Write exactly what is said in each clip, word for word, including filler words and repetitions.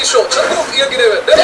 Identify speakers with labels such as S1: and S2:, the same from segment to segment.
S1: 리얼리티쇼 전국 이야기 대회 네.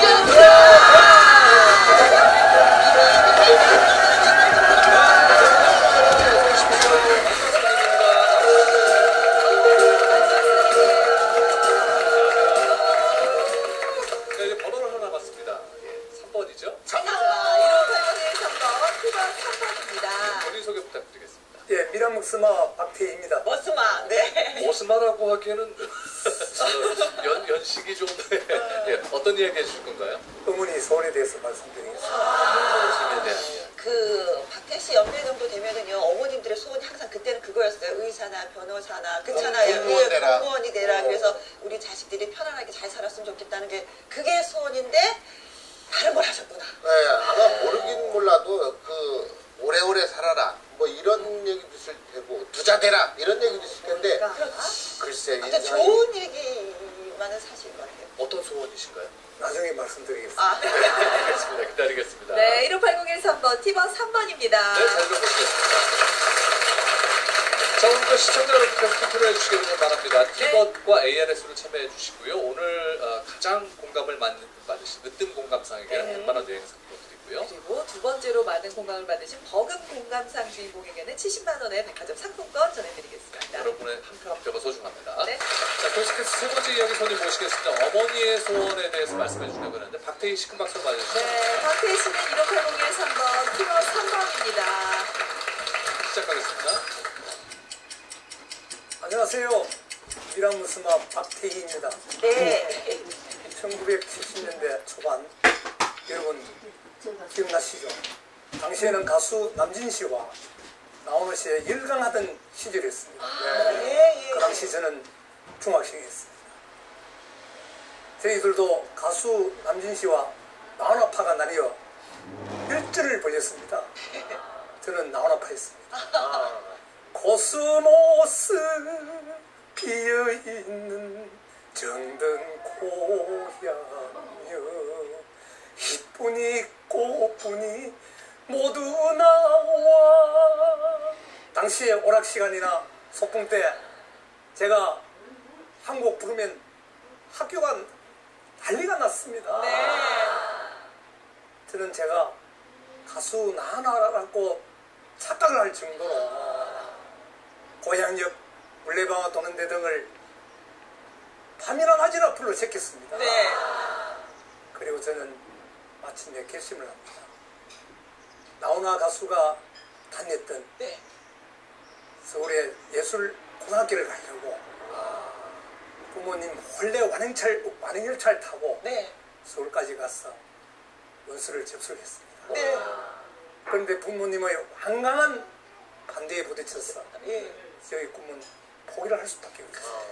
S2: 머스마 박태희입니다.
S3: 머스마, 네.
S1: 머스마라고 하기에는 연, 연식이 좀 예, 어떤 이야기 해주실 건가요?
S2: 어머니 소원에 대해서 말씀드리겠습니다.
S3: 아, 그 박태희 씨 연배 정도 되면은요 어머님들의 소원이 항상 그때는 그거였어요. 의사나 변호사나 그렇잖아요.
S4: 공무원 되라.
S3: 공무원이 되라. 그래서 우리 자식들이 편안하게 잘 살았으면 좋겠다는 게 그게 소원인데 다른 걸 하셨구나.
S4: 네, 아마 모르긴 몰라도 그 오래오래 살아라 뭐 이런 음. 얘기도 있을 테고 부자 되라 이런 얘기도 있을 텐데
S3: 그러니까.
S4: 글쎄
S3: 인상이... 좋은 얘기만은 사실 것 같아요.
S1: 어떤 소원이신가요?
S2: 나중에 말씀드리겠습니다.
S3: 아.
S1: 네, 알겠습니다. 기다리겠습니다.
S5: 네, 일오팔공일삼 번 티번 삼 번입니다.
S1: 네, 잘 들어보시겠습니다. 자, 오늘도 시청자 여러분께서 투표를 해주시기 바랍니다. 티번과 네. 에이알에스로 참여해 주시고요. 오늘 어, 가장 공감을 받, 받으신 으뜸 공감상에게는
S5: 네.
S1: 백만 원 여행 상품 드리고요.
S5: 그리고 두 번째로 많은 공감을 받으신 버금 공감상 주인공에게는 칠십만 원의 백화점 상품권 전해드리겠습니다.
S1: 여러분의 한 표 한 표가 소중합니다.
S5: 네.
S1: 자, 계속해서 세 번째 이야기 손님 모시겠습니다. 어머니의 소원에 대해서 말씀해 주려고 하는데 박태희 씨 큰 박수로 맞아주시죠.
S5: 네, 박태희 씨는 일오팔공일삼 번 티번 삼 번입니다.
S1: 시작하겠습니다.
S2: 안녕하세요. 미라무스마 박태희입니다.
S3: 네.
S2: 천구백칠십 년대 초반 여러분 기억나시죠? 당시에는 가수 남진 씨와 나훈아 씨의 열광하던 시절이었습니다.
S3: 아, 예, 예.
S2: 그 당시 저는 중학생이었습니다. 저희들도 가수 남진 씨와 나훈아파가 나뉘어 열전을 벌였습니다. 저는 나훈아파였습니다.
S3: 아.
S2: 코스모스 피어있는 정든 고향여 이뿐이 꽃뿐이 모두 나와. 당시에 오락시간이나 소풍 때 제가 한 곡 부르면 학교가 난리가 났습니다.
S3: 네.
S2: 저는 제가 가수 나훈아라고 착각을 할 정도로 고향역, 물레방아 도는 데 등을 밤이나 낮이나 불러 제꼈습니다.
S3: 네.
S2: 그리고 저는 마침내 결심을 합니다. 나훈아 가수가 다녔던
S3: 네.
S2: 서울의 예술고등학교를 가려고 부모님 홀레 완행철, 완행열차를 타고
S3: 네.
S2: 서울까지 가서 원서를 접수했습니다.
S3: 네.
S2: 그런데 부모님의 완강한 반대에 부딪혀서
S3: 예.
S2: 저희 꿈은 포기를 할 수밖에 없었어요.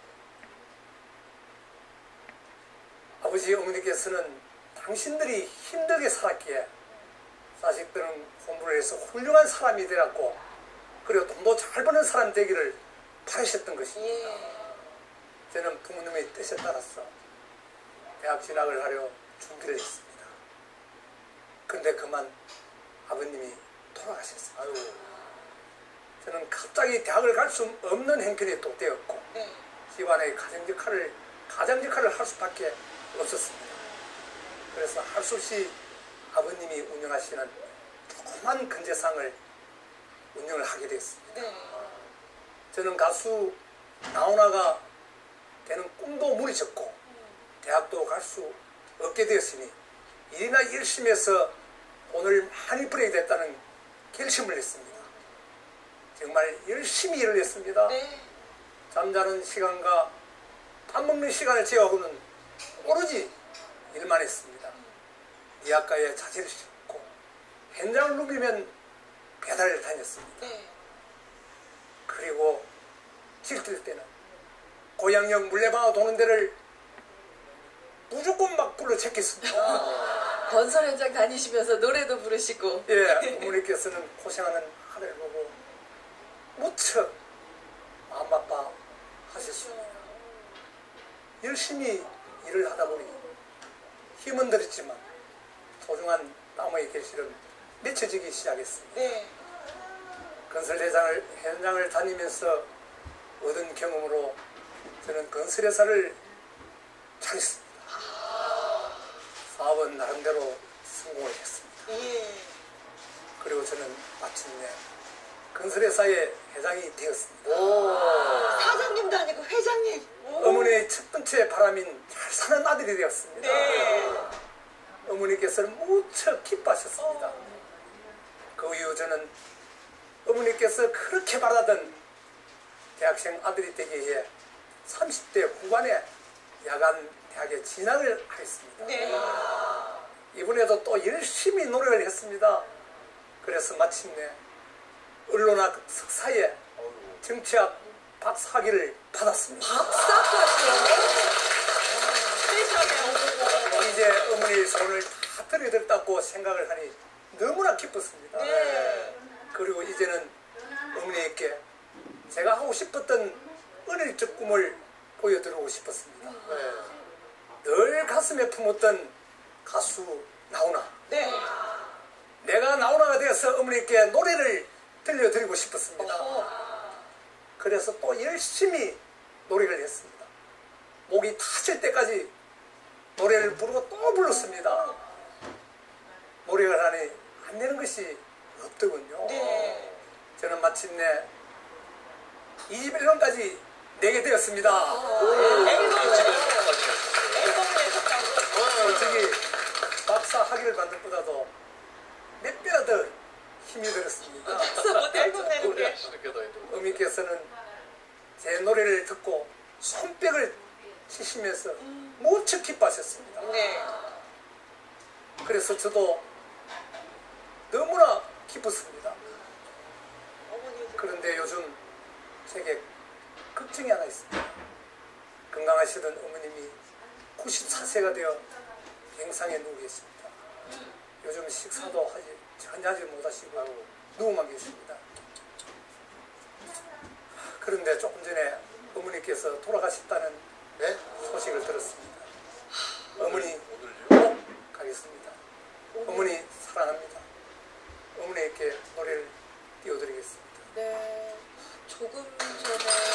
S2: 아버지 어머니께서는 당신들이 힘들게 살았기에 자식들은 공부를 해서 훌륭한 사람이 되었고 그리고 돈도 잘 버는 사람 되기를 바라셨던 것입니다.
S3: 예.
S2: 저는 부모님의 뜻에 따라서 대학 진학을 하려 준비를 했습니다. 그런데 그만 아버님이 돌아가셨습니다. 아유. 저는 갑자기 대학을 갈 수 없는 형편이 또 되었고
S3: 네.
S2: 집안의 가정 역할을 가장 역할을 할 수밖에 없었습니다. 그래서 할 수 없이 아버님이 운영하시는 조그만 근제상을 운영을 하게 됐습니다.
S3: 네.
S2: 저는 가수 나훈아가 되는 꿈도 무리쳤고 대학도 갈 수 없게 되었으니 일이나 열심히 해서 돈을 많이 벌어야 됐다는 결심을 했습니다. 정말 열심히 일을 했습니다.
S3: 네.
S2: 잠자는 시간과 밥 먹는 시간을 제어하고는 오로지 일만 했습니다. 미학가에 자질을 싣고 현장을 누비면 배달을 다녔습니다.
S3: 네.
S2: 그리고 질뜰 때는 고향역 물레방아 도는 데를 무조건 막 불러 제꼈습니다.
S5: 건설 현장 다니시면서 노래도 부르시고.
S2: 예, 어머니께서는 고생하는 하늘 보고 무척 마음 아파 하셨습니다. 열심히 일을 하다 보니 힘은 들었지만 소중한 땀의 결실은 맺혀지기 시작했습니다.
S3: 네.
S2: 건설 현장을, 현장을 다니면서 얻은 경험으로 저는 건설회사를 잘했습니다. 사업은 나름대로 성공을 했습니다.
S3: 예.
S2: 그리고 저는 마침내 건설회사의 회장이 되었습니다.
S3: 사장님도 아니고 회장님. 오.
S2: 어머니의 첫 번째 바람인 잘 사는 아들이 되었습니다.
S3: 네.
S2: 어머니께서는 무척 기뻐하셨습니다. 그 이후 저는 어머니께서 그렇게 바라던 대학생 아들이 되기 위해 삼십 대 후반에 야간 대학에 진학을 하였습니다.
S3: 네.
S2: 이번에도 또 열심히 노력을 했습니다. 그래서 마침내 언론학 석사에 정치학 박사학위를 받았습니다.
S3: 박사까지요? 세상에.
S2: 이제 어머니의 손을 다 들여들었다고 생각을 하니 너무나 기뻤습니다.
S3: 네.
S2: 그리고 이제는 어머니께 제가 하고 싶었던 어릴 꿈을 보여드리고 싶었습니다. 늘 가슴에 품었던 가수 나훈아.
S3: 네.
S2: 내가 나훈아가 되어서 어머니께 노래를 들려드리고 싶었습니다. 그래서 또 열심히 노력을 했습니다. 목이 타질 때까지 노래를 부르고 또 불렀습니다. 노력을 하니 안 되는 것이 없더군요.
S3: 네.
S2: 저는 마침내 이십일 년까지 내게 되었습니다. 솔직히 박사 학위를 받는 것보다도 몇 배나 더 힘이 들었습니다.
S3: 앨범 내는 게.
S2: 어머니께서는 제 노래를 듣고 손뼉을 치시면서 무척 기뻐하셨습니다.
S3: 네.
S2: 그래서 저도 너무나 기뻤습니다.
S3: 어머니.
S2: 그런데 요즘 제게 걱정이 하나 있습니다. 건강하시던 어머님이 구십사 세가 되어 병상에 누워 계십니다. 요즘 식사도 하지 전혀 하지 못하시고 누워만 계십니다. 그런데 조금 전에 어머니께서 돌아가셨다는
S4: 네?
S2: 소식을 들었습니다. 어머니
S1: 오늘요?
S2: 꼭 가겠습니다. 어머니 사랑합니다. 어머니께 노래를 띄워드리겠습니다.
S5: 네. 조금 전에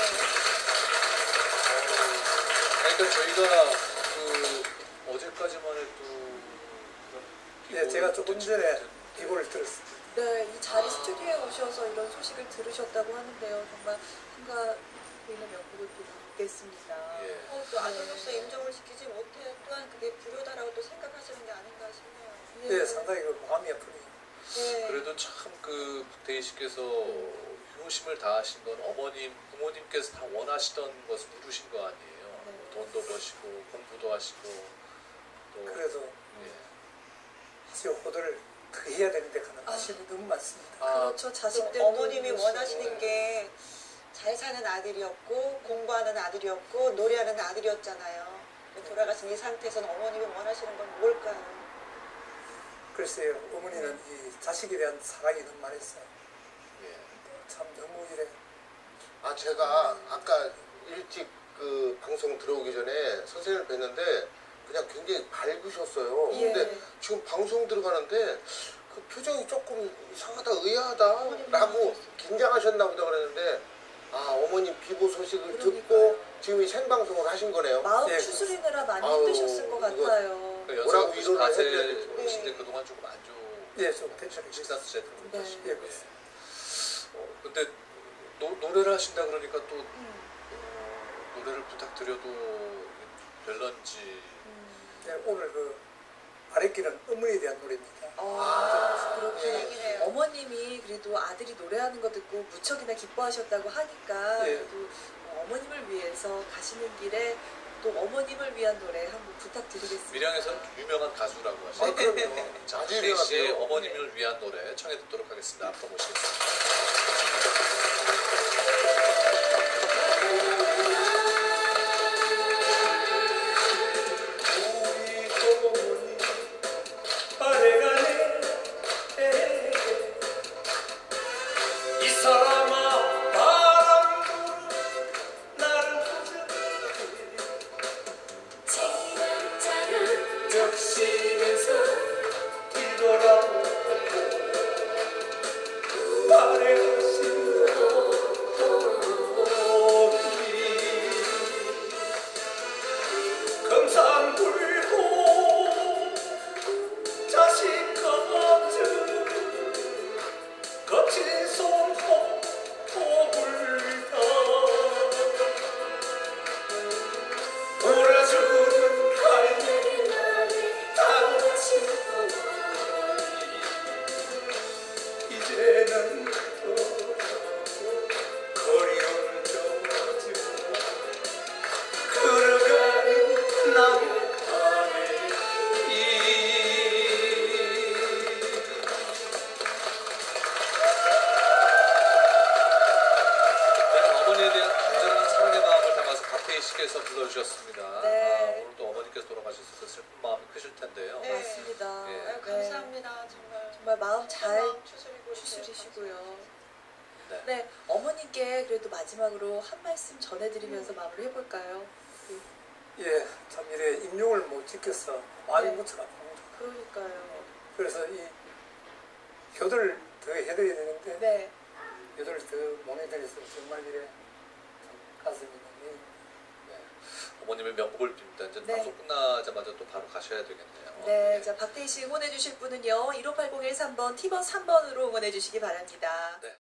S1: 그러니까 저희가 그 어제까지만 해도
S2: 네, 제가 조금 전에 이거를 들었습니다.
S5: 네, 이 자리 스튜디오에 오셔서 이런 소식을 들으셨다고 하는데요. 정말 한가 보이는 명복을 빌겠습니다.
S1: 예.
S3: 어, 또 아들로서 인정을 시키지 못해 또한 그게 불효다라고 또 생각하시는 게 아닌가 싶네요.
S2: 네, 상당히 그 마음이 아프네요.
S3: 네.
S1: 그래도 참 그 박태희 씨께서 효심을 다하신 건 어머님, 부모님께서 다 원하시던 것을 이루신 거 아니에요.
S5: 네.
S1: 돈도 버시고 공부도 하시고 또
S2: 그래도
S1: 예.
S2: 사실 호도를 더 해야 되는데 가는 아쉬움이 너무 많습니다.
S1: 아,
S5: 그렇죠. 자식들
S3: 어머님이 원하시는 게 잘 사는 아들이었고 공부하는 아들이었고 노래하는 아들이었잖아요. 돌아가신 이 상태에서는 어머님이 원하시는 건 뭘까요?
S2: 글쎄요, 어머니는 이 자식에 대한 사랑이 너무 많았어요.
S1: 예.
S2: 참 너무 이래.
S4: 아 제가 아까 일찍 그 방송 들어오기 전에 선생님을 뵀는데 그냥 굉장히 밝으셨어요.
S5: 예.
S4: 근데 지금 방송 들어가는데 그 표정이 조금 이상하다, 의아하다라고 긴장하셨나 보다 그랬는데 아 어머님 비보 소식을
S5: 그러니까요.
S4: 듣고 지금 이 생방송을 하신 거네요.
S5: 마음
S2: 네,
S5: 추스리느라 많이
S4: 아우,
S5: 힘드셨을 것
S4: 이거-
S5: 같아요.
S1: 그
S4: 뭐라고
S1: 연세가
S4: 위로를
S1: 구십사
S4: 해드려야 될지
S1: 세신데
S5: 모르겠어요.
S1: 그동안 조금 안 좋은
S2: 예, 좀 텐션이
S1: 식사
S2: 있어요.
S1: 스트레스
S5: 네.
S1: 하시고
S2: 예, 그렇습니다.
S1: 어, 근데 노, 노래를 하신다 그러니까 또
S5: 음,
S1: 어, 노래를 부탁드려도 될런지
S5: 음.
S2: 네, 오늘 그 아랫길은 어머니에 대한 노래입니다.
S5: 아, 그렇구나.
S3: 얘기네요.
S5: 어머님이 그래도 아들이 노래하는 거 듣고 무척이나 기뻐하셨다고 하니까
S2: 예.
S5: 그래도 어머님을 위해서 가시는 길에 또 어머님을 위한 노래 한번 부탁드리겠습니다.
S1: 밀양에서는 유명한 가수라고
S2: 아,
S1: 하시죠.
S2: 그럼요.
S1: 자,
S4: 아주
S1: 박태희 씨의
S4: 유명하세요.
S1: 어머님을 위한 노래 청해 듣도록 하겠습니다. 앞으로 모시겠습니다.
S2: 우리 어머니 아래가네 이 사람아 바람 부르 나를 부르네
S6: 지나가는
S2: 적시면서 뒤돌아보고 아래가신
S1: 씨께서 불러주셨습니다.
S5: 네.
S1: 아, 오늘 또 어머니께서 돌아가셔서 슬픈 마음이 크실 텐데요.
S3: 네.
S5: 맞습니다.
S1: 예.
S3: 아유, 감사합니다. 정말.
S5: 정말 마음 잘
S3: 마음 추스리고
S5: 추스리시고요.
S1: 네.
S5: 네, 어머님께 그래도 마지막으로 한 말씀 전해드리면서 마무리 해볼까요?
S2: 예, 참 이래 임용을 못 지켜서 마음이
S5: 네.
S2: 무척 아픕니다.
S5: 그러니까요.
S2: 그래서 이 효도를 더 해드려야 되는데
S5: 네,
S2: 효도를 더 몽해드려서 정말 이래 참 가슴이 너무
S1: 네. 어머님의 명복을 빕니다. 이제
S5: 네.
S1: 방송 끝나자마자 또 바로 가셔야 되겠네요.
S5: 네, 자 박태희 씨 응원해주실 분은요 일오팔공 일삼 번 T번 삼 번으로 응원해주시기 바랍니다.
S1: 네.